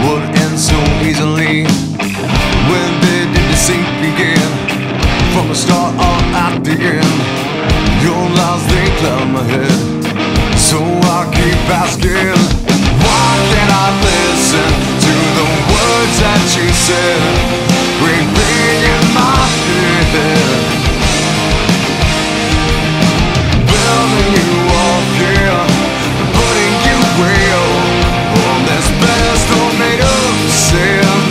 would end so easily. When did the sink begin? From the start or at the end? Your lies, they cloud my head, so I keep asking, why can't I listen to the words that you said? Ringing in my head, building you up here, putting you real on this pedestal made of sand.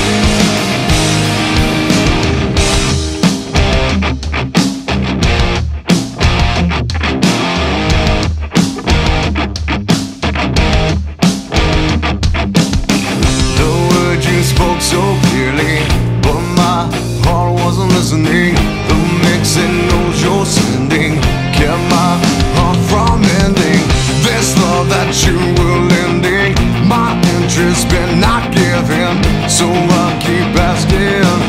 Spoke so clearly, but my heart wasn't listening. The mixing knows you're sending kept my heart from ending. This love that you were lending, my interest been not giving. So I keep asking,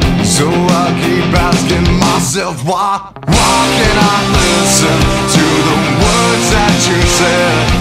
myself, why can't I listen to the words that you said?